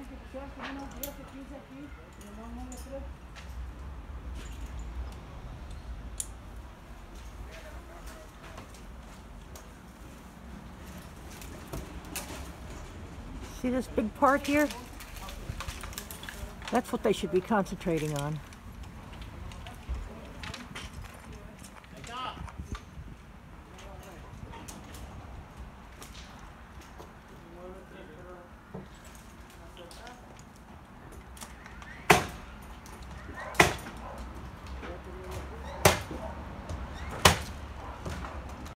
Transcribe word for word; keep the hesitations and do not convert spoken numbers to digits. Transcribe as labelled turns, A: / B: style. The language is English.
A: See this big part here? That's what they should be concentrating on.